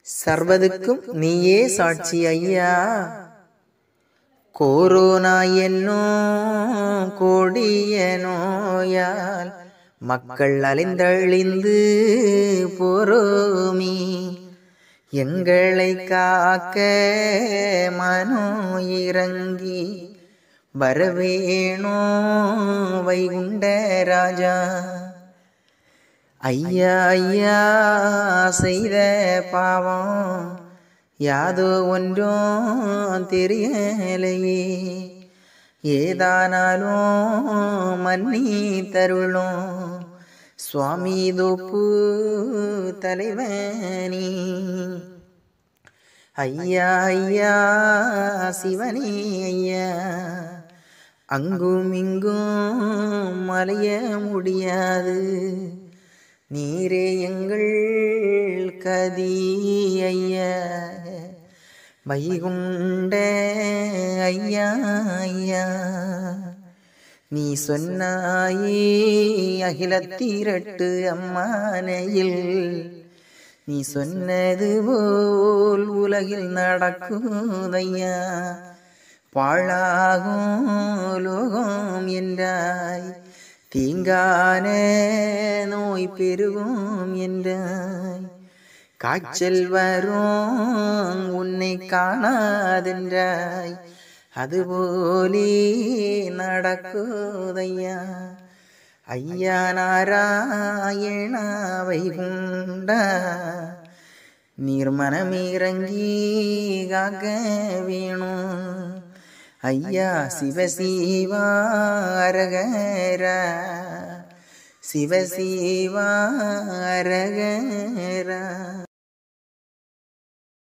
சர்வதுக்கும் நீயே சாட்சி ஐயா. கொரோனா என்னும் கொடிய நோயால் மக்கள் அலைந்தழிந்து போரோமி. எங்களை காக்க மனோ இறங்கி வரவேணோ வைகுண்ட ராஜா. ஐயா ஐயா செய்த பாவம் யாதோ ஒன்றும் தெரியலையே, ஏதானாலும் மன்னி தருளும் சுவாமி தோப்பு தலைவனி. ஐயா ஐயா சிவனே ஐயா, அங்கும் இங்கும் மலைய முடியாது, நீரே எங்கள் கதி ஐயா. வைகுண்ட ஐயா ஐயா, நீ சொன்னாயே அகிலத்திரட்டு அம்மானையில், நீ சொன்னது போல் உலகில் நடக்குதையா. பாழாகும் லோகம் என்றாய், தீங்கான நோய் பெருகும் என்றாய், காய்ச்சல் வரும் உன்னை காணாதென்றாய், அதுபோலே நடக்குதையா. ஐயா நாராயண வைகுண்டா, நீர் மனமிறங்கி காக்க வேணும். ஐயா சிவசிவா அரகரா, சிவசிவா அரகரா.